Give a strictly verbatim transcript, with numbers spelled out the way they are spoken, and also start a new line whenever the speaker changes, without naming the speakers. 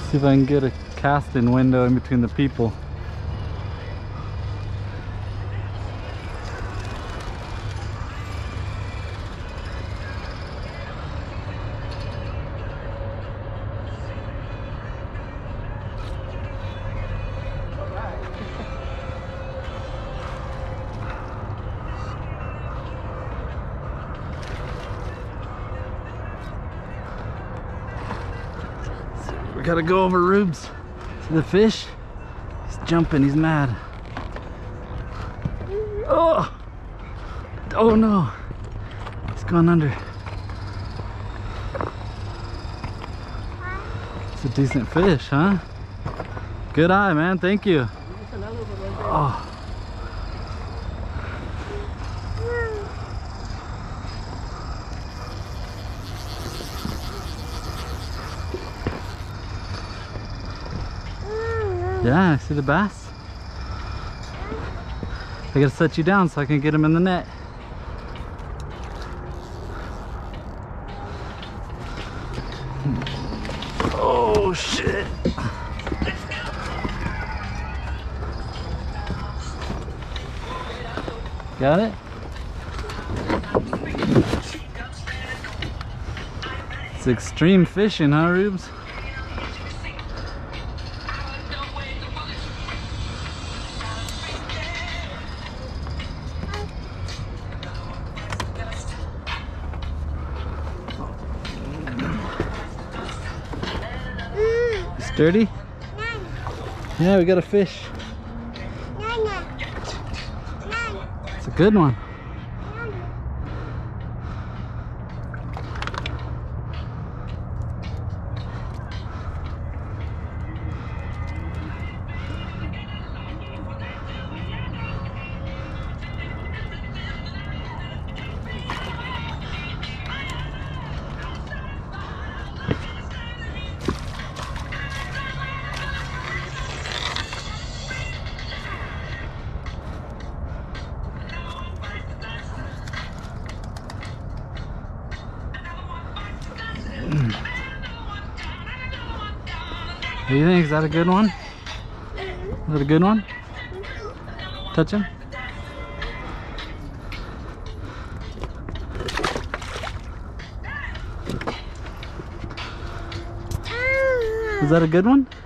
See if I can get a casting window in between the people. We gotta go over Rubes. See the fish? He's jumping, he's mad. Oh! Oh no! He's going under. It's a decent fish, huh? Good eye, man, thank you. Oh. Yeah, I see the bass. I gotta set you down so I can get him in the net. Oh shit! Got it? It's extreme fishing, huh, Rubes? Dirty? Yeah, we got a fish. It's a good one. What do you think? Is that a good one? Is that a good one? Touch him? Is that a good one?